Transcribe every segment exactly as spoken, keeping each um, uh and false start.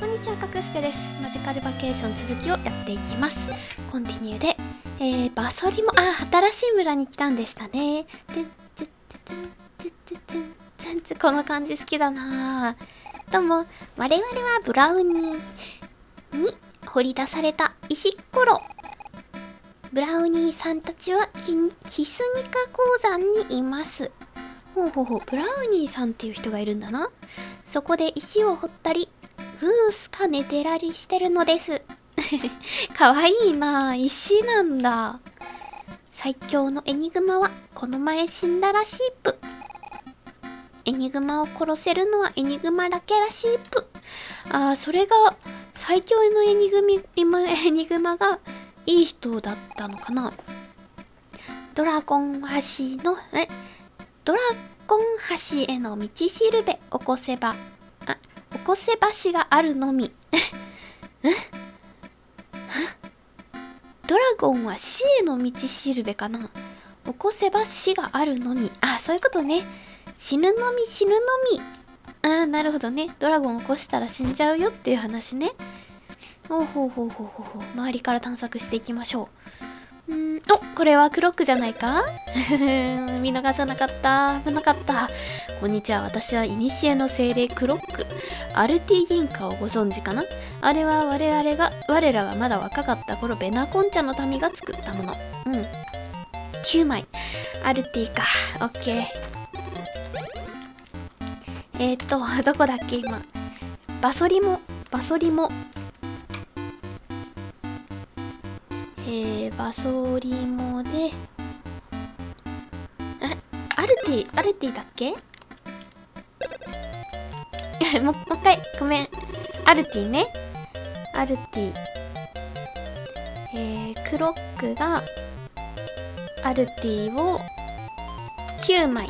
こんにちは、かくすけです。マジカルバケーション続きをやっていきます。コンティニューで、えー、バソリも、あ、新しい村に来たんでしたね。この感じ好きだなぁ。どうも、我々はブラウニーに掘り出された石ころ。ブラウニーさんたちはキスニカ鉱山にいます。ほうほうほう、ブラウニーさんっていう人がいるんだな。そこで石を掘ったり、グースか寝てらりしてるのです。かわいいなぁ、石なんだ。最強のエニグマはこの前死んだらしいぷ。エニグマを殺せるのはエニグマだけらしいぷ。あー、それが最強のエニグミ、エニグマがいい人だったのかな。ドラゴン橋の、えドラゴン橋への道しるべ起こせば、あ、起こせ橋があるのみ。えドラゴンは死への道しるべかな。起こせば死があるのみ。あ、そういうことね。死ぬのみ死ぬのみ。あー、なるほどね。ドラゴンを起こしたら死んじゃうよっていう話ね。ほうほうほうほうほうほう。周りから探索していきましょう。うーん、お、これはクロックじゃないか。見逃さなかった。危なかった。こんにちは。私は古の精霊クロック。アルティ銀貨をご存知かな。あれは我々が、我らがまだ若かった頃、ベナコンチャの民が作ったもの。うん。きゅうまい。アルティか。オッケー。えーっと、どこだっけ今。バソリモ、バソリモ。えー、バソリモで、え、アルティ、アルティだっけも、もう一回、ごめん。アルティね。アルティ。えー、クロックが、アルティを、きゅうまい。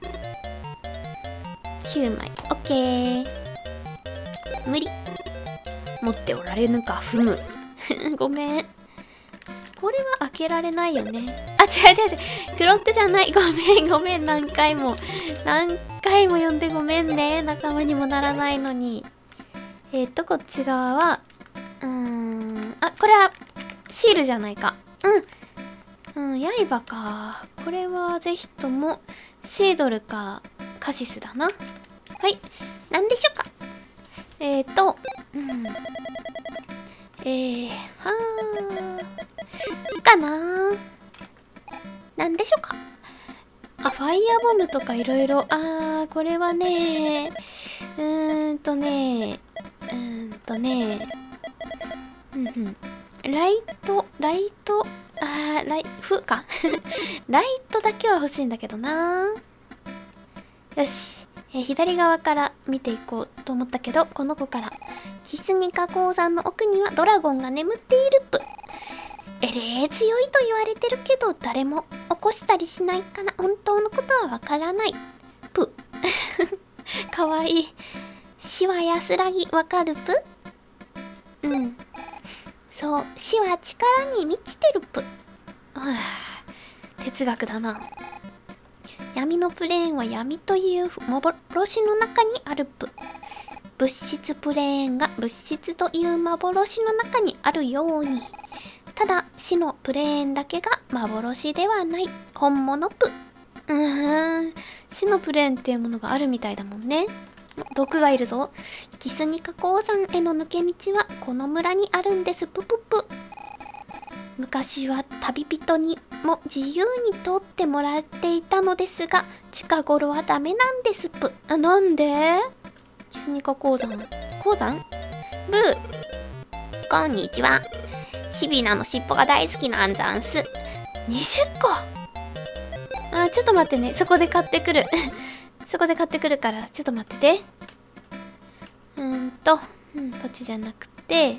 きゅうまい。オッケー。無理。持っておられぬか、ふむ。ごめん。これは開けられないよね。あ、違う違う違う。クロックじゃない。ごめんごめん。何回も。何回も呼んでごめんね。仲間にもならないのに。えーっと、こっち側は、うーん。あ、これは、シールじゃないか。うん。うん、刃か。これはぜひとも、シードルか、カシスだな。はい。なんでしょうか。えーっと、うん。えー、はー。いいかなー。なんでしょうか。あ、ファイヤーボムとかいろいろ。あー、これはねー、うーんとねうーんとねうんうん。ライト、ライト、あー、ライ、フか。ライトだけは欲しいんだけどなー。よし。えー、左側から見ていこうと思ったけど、この子から。キスニカ鉱山の奥にはドラゴンが眠っているぷ。えれー強いと言われてるけど、誰も起こしたりしないから本当のことはわからない。ぷ。かわいい。死は安らぎ、わかるぷ。うん。そう、死は力に満ちてるぷ。はあ、哲学だな。闇のプレーンは闇という幻の中にあるぷ。物質プレーンが物質という幻の中にあるように。ただ、死のプレーンだけが幻ではない。本物ぷ。うーん。死のプレーンっていうものがあるみたいだもんね。毒がいるぞ。キスニカ鉱山への抜け道はこの村にあるんです。ぷぷぷ。昔は旅人にも自由に通ってもらっていたのですが、近頃はダメなんですぷ。あ、なんで？キスニカ鉱山。鉱山？ブー。こんにちは。シビナの尻尾が大好きなんざんす。にじゅっこ。あ、ちょっと待ってね。そこで買ってくる。そこで買ってくるから、ちょっと待ってて。うーんと、うん、こっちじゃなくて。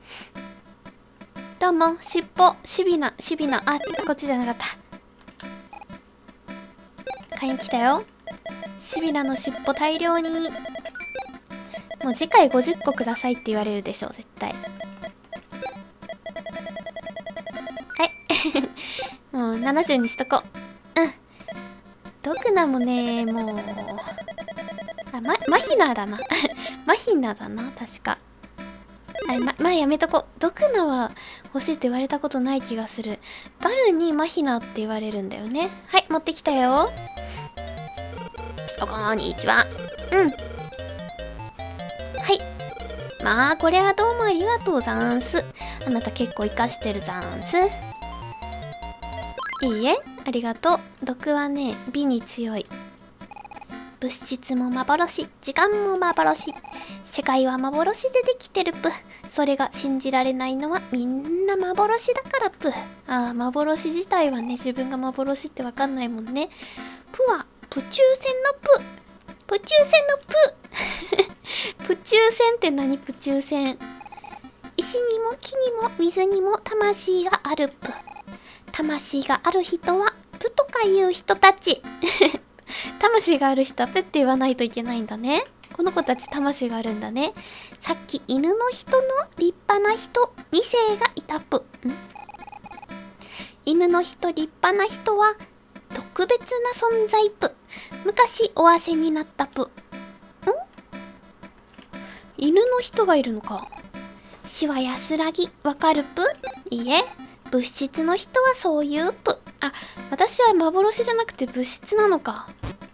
どうも、尻尾、シビナ、シビナ。あ、こっちじゃなかった。買いに来たよ。シビナの尻尾大量に。もう次回ごじゅっこくださいって言われるでしょう、絶対。もうななじゅうにしとこう。うん。ドクナもね、もう。あ、ま、マヒナだな。マヒナだな、確か。 あ、ま、まあやめとこ。ドクナは欲しいって言われたことない気がする。ガルにマヒナって言われるんだよね。はい、持ってきたよ。こんにちは。うん。はい。まあ、これはどうもありがとうざんす。あなた結構活かしてるざんす。いいえ、ありがとう。毒はね、美に強い。物質も幻、時間も幻。世界は幻でできてるぷ。それが信じられないのはみんな幻だからぷ。ああ、幻自体はね、自分が幻ってわかんないもんね。ぷは、プチュー船のぷ。プチュー船のぷ。プチュー船って何？プチュー船。石にも木にも水にも魂があるぷ。魂がある人はぷとかいう人たち。魂がある人はぷって言わないといけないんだね。この子たち魂があるんだね。さっき犬の人の立派な人にせいがいたぷ。ん？犬の人立派な人は特別な存在ぷ。昔おわせになったぷ。ん？犬の人がいるのか。しわやすらぎわかるぷ？いいえ、物質の人はそういうぷ。あ、私は幻じゃなくて物質なのか。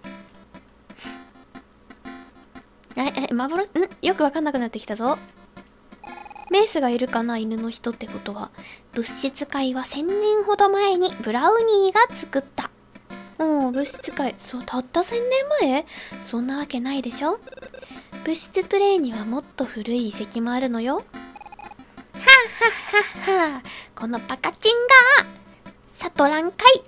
え、え、幻、ん？よくわかんなくなってきたぞ。メイスがいるかな、犬の人ってことは。物質界はせんねんほど前にブラウニーが作った。うん、物質界、そう、たったせんねんまえ？そんなわけないでしょ。物質プレイにはもっと古い遺跡もあるのよ。はあはっはっは、このバカチンが悟らんかい。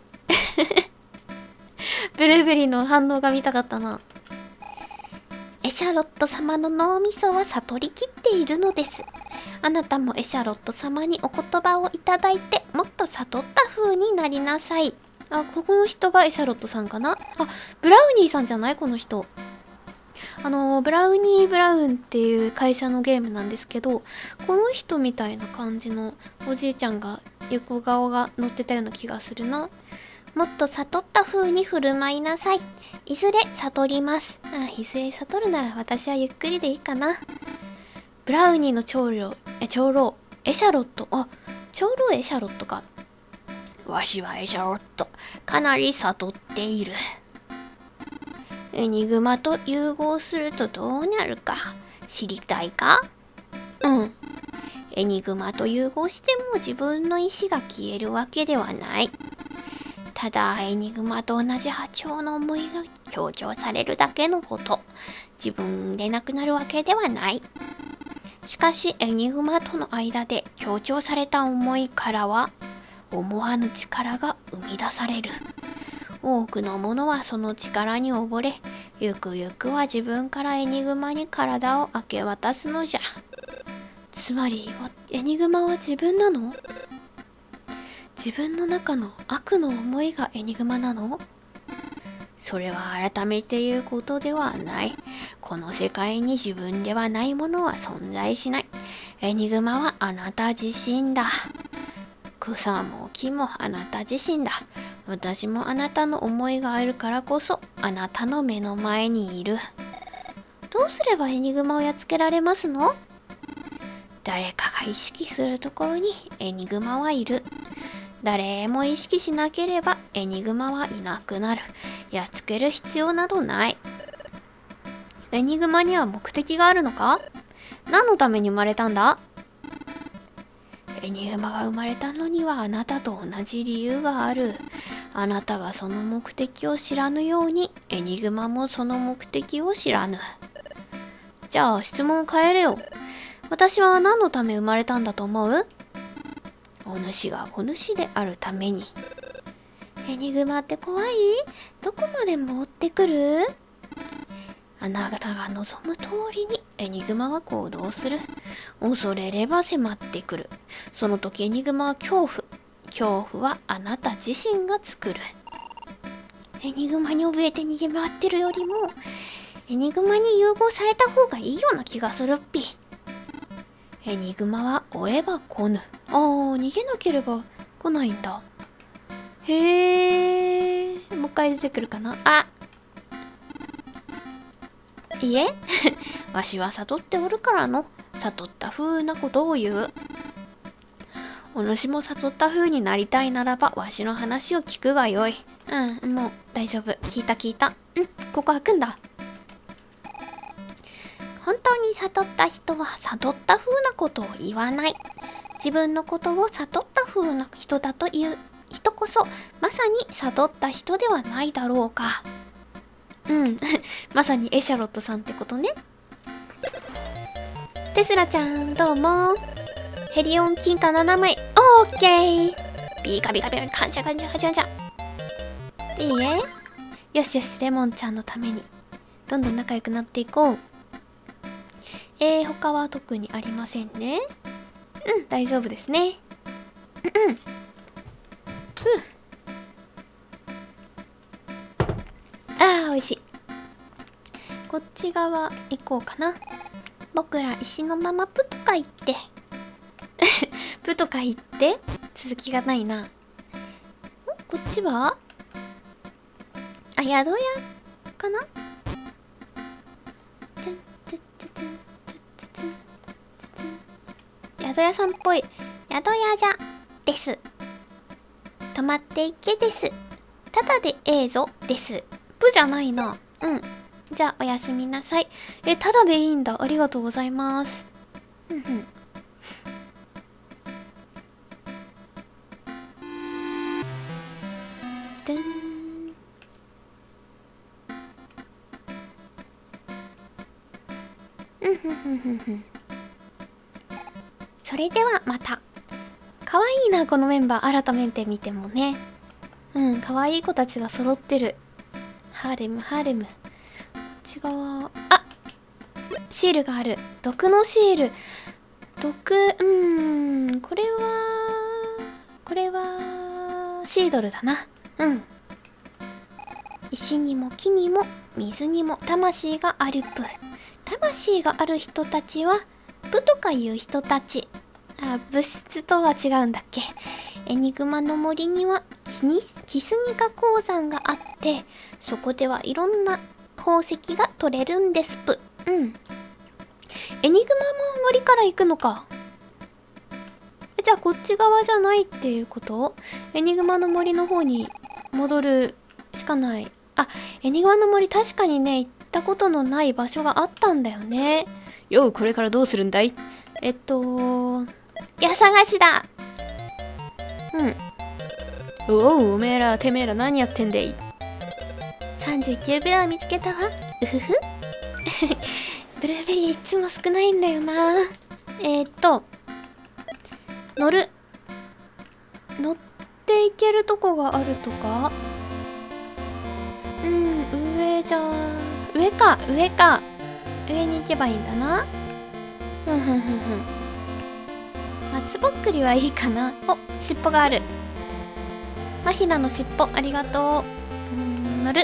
ブルーベリーの反応が見たかったな。エシャロット様の脳みそは悟りきっているのです。あなたもエシャロット様にお言葉をいただいて、もっと悟った風になりなさい。あ、ここの人がエシャロットさんかな。あ、ブラウニーさんじゃない？この人。あのー、ブラウニーブラウンっていう会社のゲームなんですけど、この人みたいな感じのおじいちゃんが横顔が乗ってたような気がするな。もっと悟った風に振る舞いなさい。いずれ悟ります。あ、いずれ悟るなら私はゆっくりでいいかな。ブラウニーの長老、え、長老、エシャロット、あ、長老エシャロットか。わしはエシャロット、かなり悟っている。エニグマと融合するとどうなるか知りたいか？うん。エニグマと融合しても自分の意志が消えるわけではない。ただエニグマと同じ波長の思いが強調されるだけのこと。自分でなくなるわけではない。しかしエニグマとの間で強調された思いからは思わぬ力が生み出される。多くの者はその力に溺れ、ゆくゆくは自分からエニグマに体を明け渡すのじゃ。つまりエニグマは自分なの？自分の中の悪の思いがエニグマなの？それは改めて言うことではない。この世界に自分ではないものは存在しない。エニグマはあなた自身だ。草も木もあなた自身だ。私もあなたの思いがあるからこそあなたの目の前にいる。どうすればエニグマをやっつけられますの？誰かが意識するところにエニグマはいる。誰も意識しなければエニグマはいなくなる。やっつける必要などない。エニグマには目的があるのか？何のために生まれたんだ？エニグマが生まれたのにはあなたと同じ理由がある。あなたがその目的を知らぬようにエニグマもその目的を知らぬ。じゃあ質問を変えるよ。私は何のため生まれたんだと思う？お主がお主であるために。エニグマって怖い？どこまでも追ってくる？あなたが望む通りにエニグマは行動する。恐れれば迫ってくる。その時エニグマは恐怖。恐怖はあなた自身が作る。エニグマに怯えて逃げ回ってるよりもエニグマに融合された方がいいような気がするっぴ。エニグマは追えば来ぬ。ああ、逃げなければ来ないんだ。へえ、もう一回出てくるかな。あ、いえわしは悟っておるからの。 悟った風なことを言う。お主も悟った風になりたいならば、わしの話を聞くがよい。うん、もう大丈夫。聞いた聞いた。うん、ここ開くんだ。本当に悟った人は悟った風なことを言わない。自分のことを悟った風な人だという人こそ、まさに悟った人ではないだろうか。うん、まさにエシャロットさんってことね。テスラちゃん、どうも。ヘリオン金貨ななまい。オーケー。ビカビカビカ、カンチャカンチャカンチャカンチャ。いいえ。よしよし、レモンちゃんのために、どんどん仲良くなっていこう。えー、他は特にありませんね。うん、大丈夫ですね。うんうん。ふう。あー、美味しい。こっち側行こうかな。僕ら石のままプとか行って。プとか行って続きがないな。んこっちはあ、宿屋かな。ちゃんちゃちゃちゃちゃちゃちゃ宿屋さんっぽい。宿屋じゃです。泊まっていけです。ただでええぞです。プじゃないな。うん。じゃあおやすみなさい。え、ただでいいんだ。ありがとうございます。ふんふん。でん。うんふんふんふんふん。それではまた。かわいいな、このメンバー。改めて見てもね。うん、かわいい子たちが揃ってる。ハーレム、ハーレム。こっち側。あ、シールがある。毒のシール。毒、うーん、これは、これは、シードルだな。うん。石にも木にも水にも魂があるプ。魂がある人たちは、プとかいう人たち。あ、物質とは違うんだっけ。エニグマの森にはキニキスニカ鉱山があって、そこではいろんな宝石が取れるんですぷ。うん。エニグマも森から行くのか。じゃあこっち側じゃないっていうこと？エニグマの森の方に戻るしかない。あ、エニグマの森確かにね、行ったことのない場所があったんだよね。よう、これからどうするんだい？えっと、矢探しだ。うん。おお、おめえら、てめえら何やってんでい。さんじゅうきゅうビラ見つけたわ。うふふ。ブルーベリーいつも少ないんだよな。えー、っと、乗る。乗っていけるとこがあるとか？うん、上じゃん。上か、上か。上に行けばいいんだな。ふんふんふんふん。松ぼっくりはいいかな。お、尻尾がある。マヒナの尻尾、ありがとう。うん、乗る。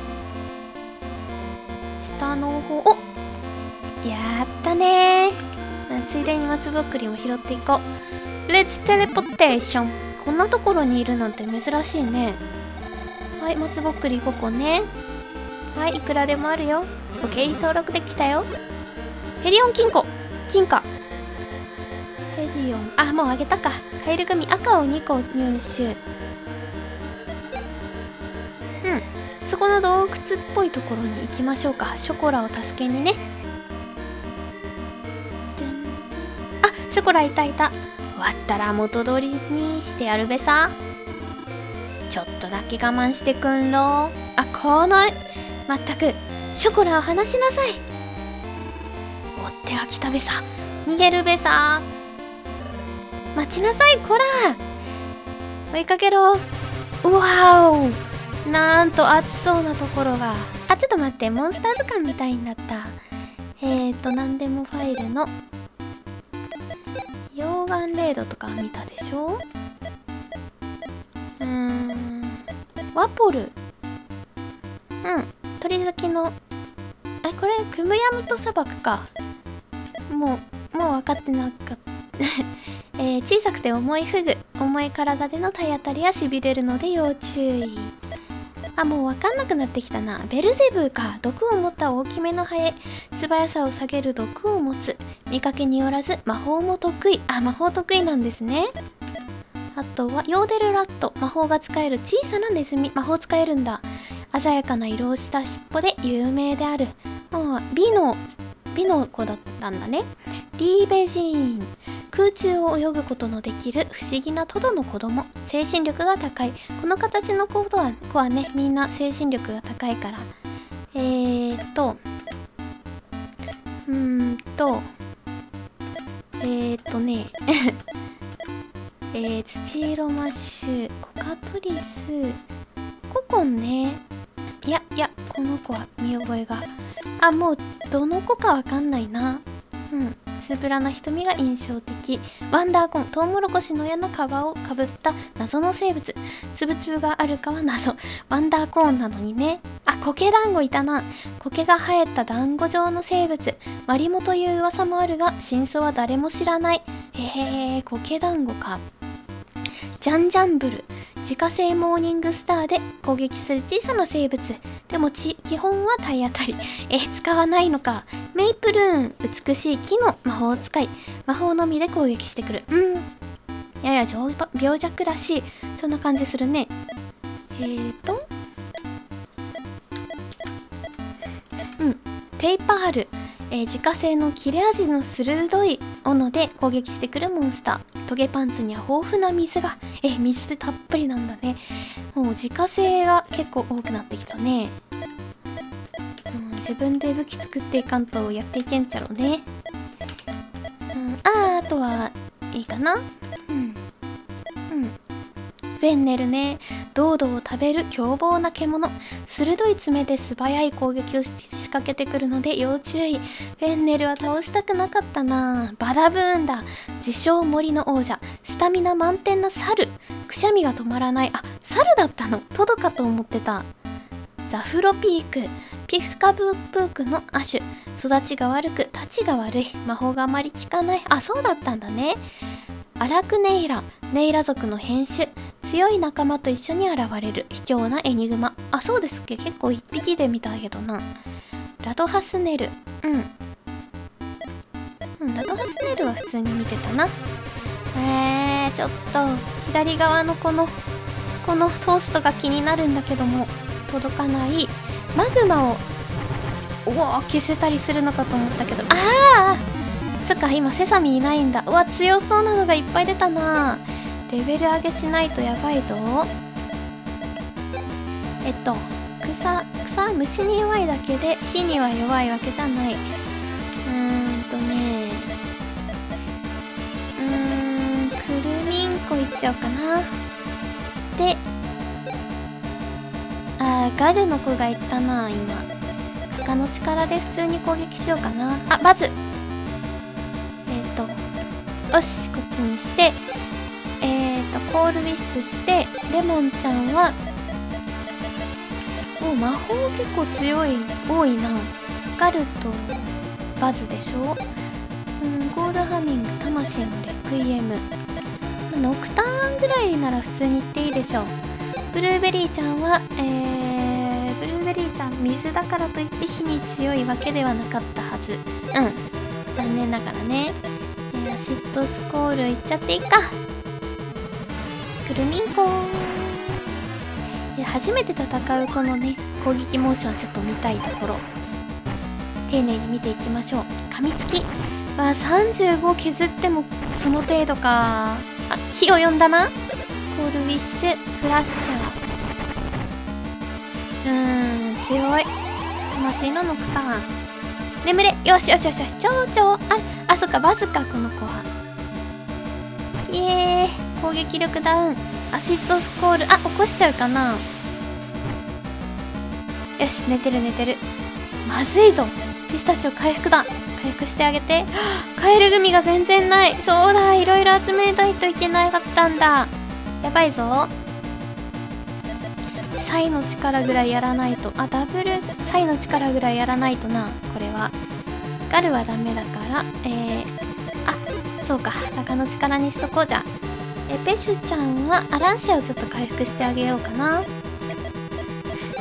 下の方、お、やったねー。ついでに松ぼっくりも拾っていこう。レッツテレポテーション。こんなところにいるなんて珍しいね。はい、松ぼっくりごこね。はい、いくらでもあるよ。オッケー、登録できたよ。ヘリオン金庫。金貨。ヘリオン、あ、もうあげたか。カエル組赤をにこ入手。うん。そこの洞窟っぽいところに行きましょうか。ショコラを助けにね。あ、ショコラいたいた。終わったら元通りにしてやるべさ。ちょっとだけ我慢してくんろ。あ、この、まったく、ショコラを離しなさい。追っては来たべさ。逃げるべさ。待ちなさい、こら。追いかけろ。うわーお。なんと暑そうなところが。あ、ちょっと待って、モンスター図鑑みたいになった。えーと、なんでもファイルの溶岩レードとか見たでしょ。うーん、ワポル。うん、鳥好きの、あ、これクムヤムト砂漠か。もうもう分かってなかったえー、小さくて重いフグ。重い体での体当たりやしびれるので要注意。 あ、もうわかんなくなってきたな。ベルゼブーか。毒を持った大きめのハエ。素早さを下げる毒を持つ。見かけによらず魔法も得意。あ、魔法得意なんですね。あとはヨーデルラット。魔法が使える小さなネズミ。魔法使えるんだ。鮮やかな色をした尻尾で有名である。ああ、美の美の子だったんだね。リーベジーン。空中を泳ぐことのできる不思議なトドの子供。精神力が高い。この形の子は子はね、みんな精神力が高いから。えーっとうーんとえーっとねえー、土色マッシュ、コカトリス、ココンね。いやいや、この子は見覚えが。あ、もうどの子かわかんないな。うん。つぶらな瞳が印象的。ワンダーコーン、トウモロコシのような皮をかぶった謎の生物。つぶつぶがあるかは謎。ワンダーコーンなのにね。あ、苔団子いたな。苔が生えた団子状の生物。マリモという噂もあるが、真相は誰も知らない。へえ、苔団子か。ジャンジャンブル。自家製モーニングスターで攻撃する小さな生物。でもち基本は体当たり。えー、使わないのか。メイプルーン。美しい木の魔法を使い、魔法のみで攻撃してくる。うん。やや病弱らしい。そんな感じするね。えーと。うん。テイパール。えー、自家製の切れ味の鋭い斧で攻撃してくるモンスター。トゲパンツには豊富な水が。えー、水でたっぷりなんだね。もう自家製が結構多くなってきたね。うん、自分で武器作っていかんとやっていけんちゃろうね。うん、あー、あとはいいかな。うん。うん。フェンネルね。ドードを食べる凶暴な獣。鋭い爪で素早い攻撃を仕掛けてくるので要注意。フェンネルは倒したくなかったな。バダブーンだ。自称森の王者。スタミナ満点な猿。くしゃみが止まらない。あ、猿だったの。トドかと思ってた。ザフロピーク。ピフカブープークの亜種。育ちが悪く、たちが悪い。魔法があまり効かない。あ、そうだったんだね。アラクネイラ。ネイラ族の変種。強い仲間と一緒に現れる卑怯なエニグマ。あ、そうですっけ。結構一匹で見たけどな。ラドハスネル。うん。うん、ラドハスネルは普通に見てたな。えー、ちょっと、左側のこの、このトーストが気になるんだけども、届かない。マグマを、おお、消せたりするのかと思ったけど、ああそっか、今セサミいないんだ。うわ、強そうなのがいっぱい出たな。レベル上げしないとやばいぞ。えっと草草虫に弱いだけで火には弱いわけじゃない。うーんとねうーんクルミンコいっちゃおうかな。であーガルの子がいったな。今他の力で普通に攻撃しようかな。あ、バズ。えっとよし、こっちにしてえーとコールウィッシュして、レモンちゃんはお魔法結構強い多いな。ガルとバズでしょ。うん、ゴールハミング、魂のレクイエム、ノクターンぐらいなら普通に言っていいでしょう。ブルーベリーちゃんはえー、ブルーベリーちゃん水だからといって火に強いわけではなかったはず。うん、残念ながらね。えー、アシッドスコールいっちゃっていいか。クルミンコー。初めて戦うこのね攻撃モーションはちょっと見たいところ。丁寧に見ていきましょう。噛みつきはさんじゅうご削ってもその程度か。あ、火を呼んだな。コールウィッシュ、フラッシャー。うーん強い。魂のノクターン。眠れ。よしよしよしよし。ちょうちょう。ああ、そっか、バズかこの子は。イエーイ。攻撃力ダウン。アシッドスコール。あ、起こしちゃうかな。よし、寝てる寝てる。まずいぞ。ピスタチオ回復だ。回復してあげて。カエルグミが全然ない。そうだ、いろいろ集めないといけなかったんだ。やばいぞ。サイの力ぐらいやらないと。あ、ダブルサイの力ぐらいやらないとな。これはガルはダメだから、えー、あ、そうか、鷹の力にしとこう。じゃあえペシュちゃんはアランシアをちょっと回復してあげようかな。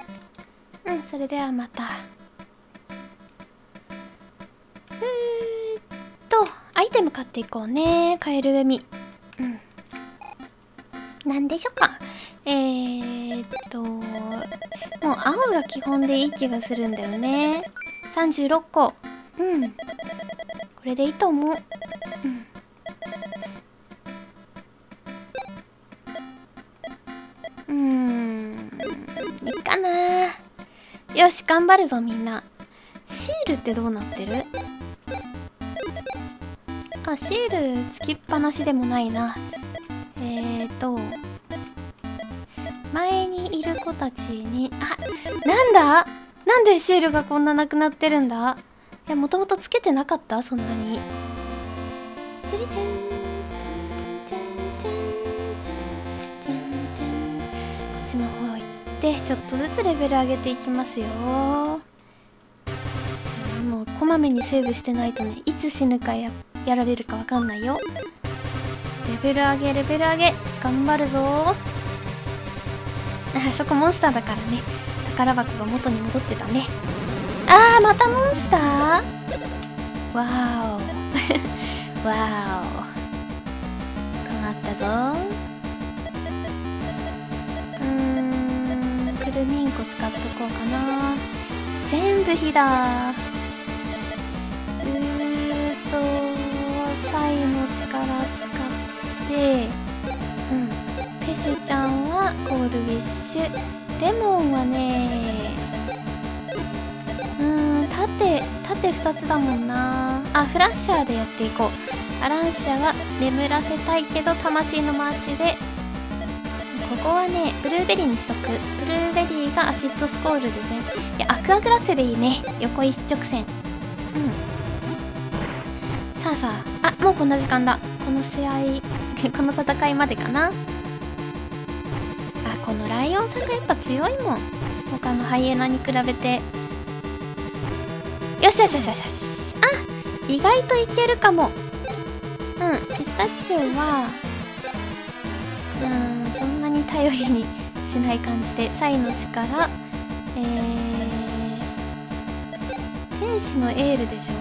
うん、それではまた。えーっとアイテム買っていこうね。カエル組。うん、なんでしょうか。えーっともう青が基本でいい気がするんだよね。さんじゅうろっこ。うん、これでいいと思う。うんうーん、いいかな。よし、頑張るぞみんな。シールってどうなってる？あ、シールつきっぱなしでもないな。えーと前にいる子たちに、あ、なんだ？なんでシールがこんななくなってるんだ？いや、もともとつけてなかった？そんなに。チリチャンチャンチャンチャン。 ちの方行ってちょっとずつレベル上げていきますよ。もうこまめにセーブしてないとね、いつ死ぬか や, やられるかわかんないよ。レベル上げレベル上げ頑張るぞー。あそこモンスターだからね、宝箱が元に戻ってたね。あーまたモンスター。わーおわーお困ったぞー。うーんクルミンコ使っとこうかな。全部火だー。うーとサイの力使ってうん、ペシちゃんはコールウィッシュ、レモンはねうーん縦縦ふたつだもんなあ。フラッシャーでやっていこう。アランシャは眠らせたいけど魂のマーチで、ここはねブルーベリーにしとく。ブルーベリーがアシッドスコールでね、いやアクアグラッセでいいね、横一直線。うんさあさあ、あもうこんな時間だ。この試合この戦いまでかな。あこのライオンさんがやっぱ強いもん、他のハイエナに比べて。よしよしよしよしよし。あ意外といけるかも。うんピスタチオはうんそんなに頼りにしない感じで、サイの力えー、天使のエールでしょ。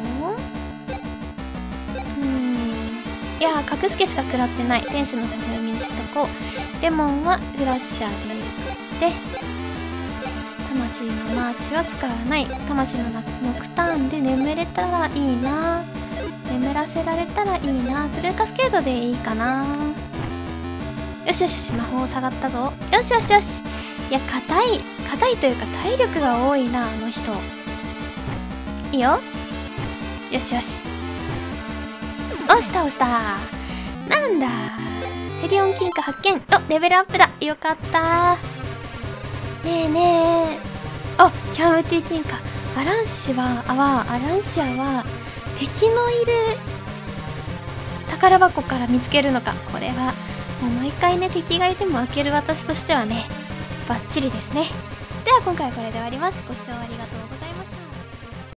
いやー、隠すけしか食らってない。天使の微笑みにしとこう。レモンはフラッシャーで打って、魂のマーチは使わない。魂のノクターンで眠れたらいいな。眠らせられたらいいな。ブルーカスケードでいいかな。よしよしよし、魔法下がったぞ。よしよしよし。いや、硬い硬いというか体力が多いな、あの人。いいよ。よしよし。押した押した。なんだヘリオン金貨発見。おレベルアップだ。よかったねえねえ。あキャムティ金貨。アランシはあはアランシアは敵のいる宝箱から見つけるのか。これはもう毎回ね敵がいても開ける私としてはねバッチリですね。では今回はこれで終わります。ご視聴ありがとうございました。